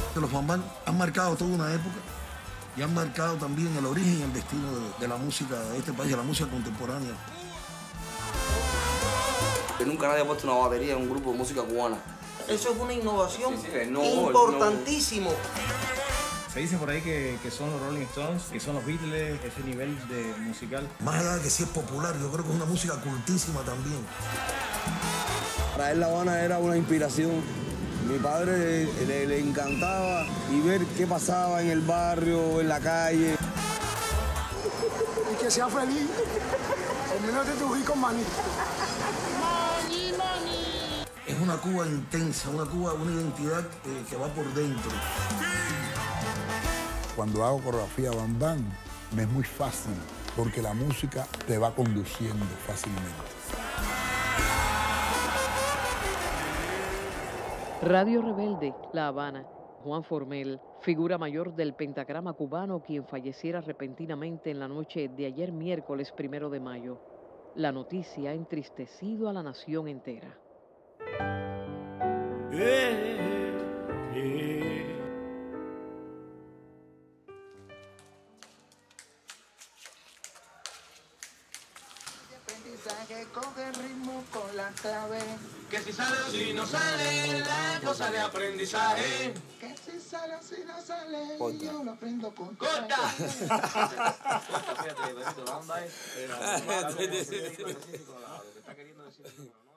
Los bambán han marcado toda una época y han marcado también el origen y el destino de la música de este país, de la música contemporánea. Nunca nadie ha puesto una batería en un grupo de música cubana. Eso es una innovación importantísimo. Se dice por ahí que son los Rolling Stones, que son los Beatles, ese nivel de musical. Más allá de que sí es popular, yo creo que es una música cultísima también. Para él La Habana era una inspiración. Mi padre le encantaba y ver qué pasaba en el barrio, en la calle. Y que sea feliz. El menos de Trujillo con maní. Es una Cuba intensa, una Cuba, una identidad que va por dentro. Cuando hago coreografía bambán, me es muy fácil, porque la música te va conduciendo fácilmente. Radio Rebelde, La Habana. Juan Formel, figura mayor del pentagrama cubano, quien falleciera repentinamente en la noche de ayer miércoles 1 de mayo. La noticia ha entristecido a la nación entera. Coge ritmo con la clave. Que si sale o si no sale, la cosa de aprendizaje. Que si sale o si no sale, corta. Yo lo aprendo con corta. Fíjate, Benito, la onda es.